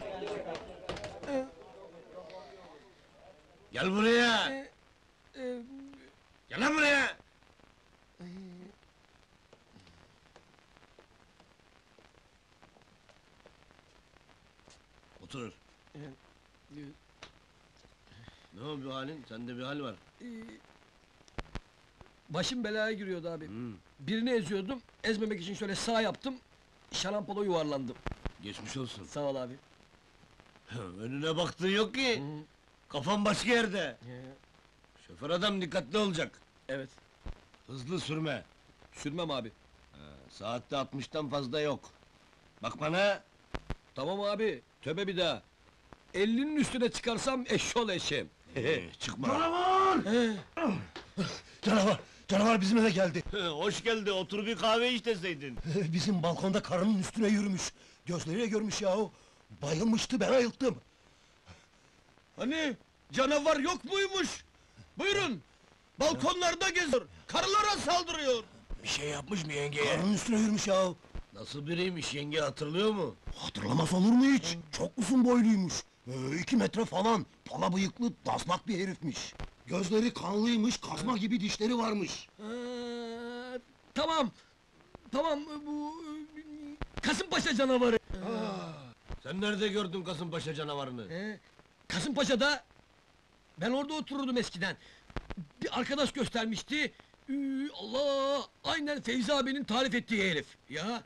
Gel buraya! Gel lan buraya! Otur. Ne o bu halin? Sende bir hal var. Başım belaya giriyordu abi. Hmm, Birini eziyordum, ezmemek için şöyle sağ yaptım, şarampolo yuvarlandım. geçmiş olsun. Sağ ol abi. Önüne baktığın yok ki. Kafan başka yerde. Şoför adam dikkatli olacak. Evet, Hızlı sürme. sürmem abi. Saatte 60'tan fazla yok. Bak bana. Tamam abi, tövbe bir daha. 50'nin üstüne çıkarsam eşşol eşeğim. Çıkma. Canavar! Canavar bizim eve geldi! Hoş geldi, otur bir kahve iç deseydin. Bizim balkonda karının üstüne yürümüş! Gözleriyle görmüş yahu! Bayılmıştı, ben ayılttım! Hani, canavar yok muymuş? Buyurun, balkonlarda geziyor, karılara saldırıyor. Bir şey yapmış mı yengeye? Karının üstüne yürümüş yahu! Nasıl biriymiş, yenge hatırlıyor mu? Hatırlamaz olur mu hiç? Çok uzun boyluymuş! 2 metre falan, pala bıyıklı, daslak bir herifmiş! Gözleri kanlıymış, kazma gibi dişleri varmış! Tamam, tamam, bu... Kasımpaşa canavarı. Sen nerede gördün Kasımpaşa canavarını? Kasımpaşa'da... Ben orada otururdum eskiden. Bir arkadaş göstermişti. Allah! Aynen Feyzi abinin tarif ettiği herif. Ya!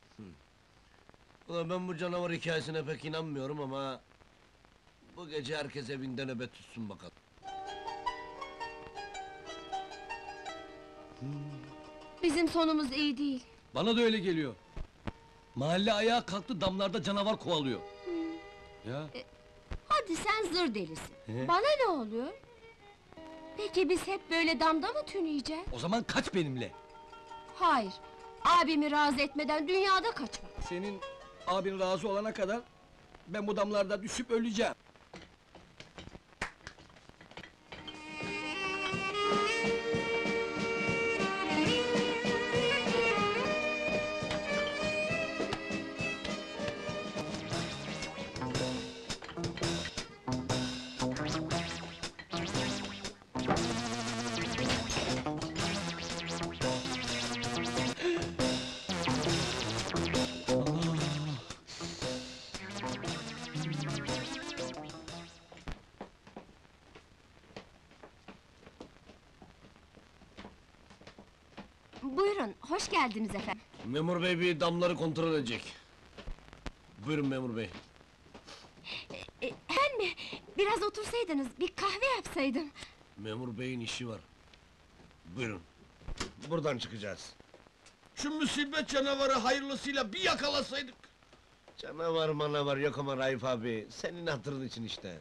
Ulan ben bu canavar hikayesine pek inanmıyorum ama... Bu gece herkes evinde nöbet tutsun bakalım. Bizim sonumuz iyi değil. Bana da öyle geliyor. Mahalle ayağa kalktı, damlarda canavar kovalıyor. Ya! Hadi sen zır delisi. Bana ne oluyor? Peki biz hep böyle damda mı tüneyeceğiz? O zaman kaç benimle! Hayır. Abimi razı etmeden dünyada kaçma. Senin abin razı olana kadar... Ben bu damlarda düşüp öleceğim. Buyurun, hoş geldiniz efendim. Memur bey bir damları kontrol edecek. Buyurun memur bey. Ben mi? Biraz otursaydınız, bir kahve yapsaydım. Memur beyin işi var. Buyurun. Buradan çıkacağız. Şu musibet canavarı hayırlısıyla bir yakalasaydık! Canavar manavar yok ama Raif abi, senin hatırın için işte.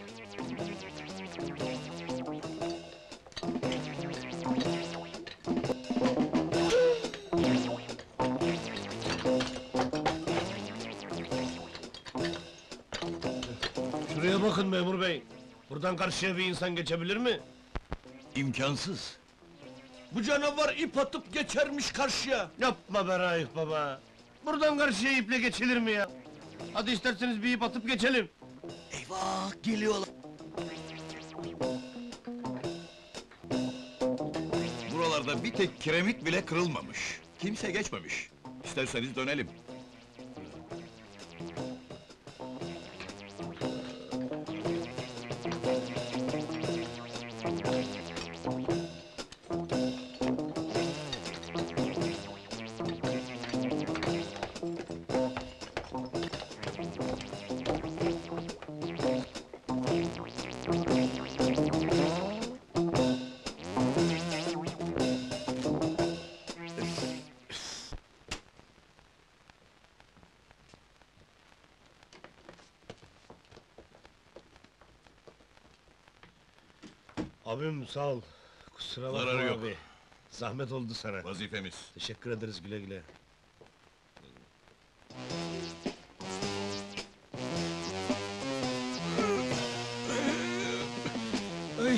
Şuraya bakın memur bey! Buradan karşıya bir insan geçebilir mi? İmkansız! Bu canavar ip atıp geçermiş karşıya! Yapma be Raif baba! Buradan karşıya iple geçilir mi ya? Hadi isterseniz bir ip atıp geçelim! Eyvah, geliyorlar! Buralarda bir tek kiremit bile kırılmamış. Kimse geçmemiş. İsterseniz dönelim. Abim sağ ol. Kusura bakma Zararı yok. abi. Zahmet oldu sana. Vazifemiz. Teşekkür ederiz güle güle. Ay!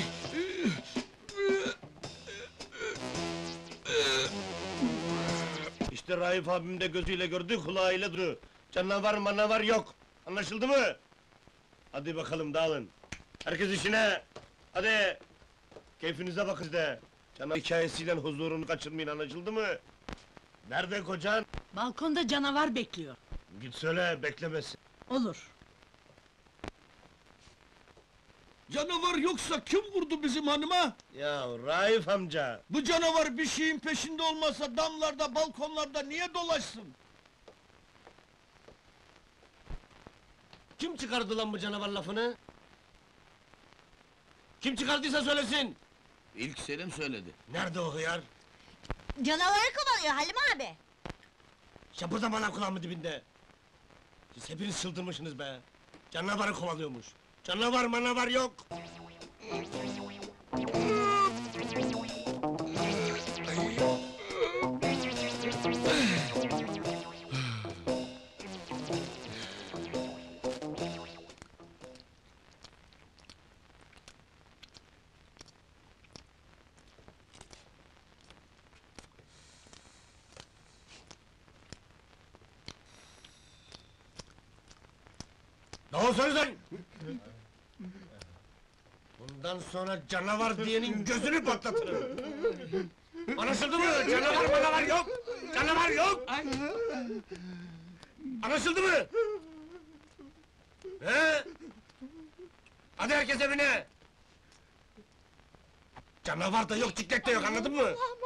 İşte Raif abim de gözüyle gördü, kulağıyla duydu. Canavar manavar yok. Anlaşıldı mı? Hadi bakalım dağılın. Herkes işine. Hadi. Keyfinize bakın de. Canavar hikayesiyle huzurunu kaçırmayın, anlaşıldı mı? Nerede kocan? Balkonda canavar bekliyor. Git söyle, beklemesin. Olur. Canavar yoksa kim vurdu bizim hanıma? Ya Raif amca. Bu canavar bir şeyin peşinde olmasa damlarda, balkonlarda niye dolaşsın? Kim çıkardı lan bu canavar lafını? Kim çıkardıysa söylesin! İlk Selim söyledi. Nerede o hıyar? Canavarı kovalıyor Halim abi. Şapırdama lan kulağımın dibinde! Siz hepiniz çıldırmışsınız be! Canavarı kovalıyormuş! Canavar manavar yok! Ne olursunuz lan! Bundan sonra canavar diyenin gözünü patlatırım! Anlaşıldı mı? Canavar manavar yok! Canavar yok! Anlaşıldı mı? He? Hadi herkes evine! Canavar da yok, ciklet de yok, anladın mı?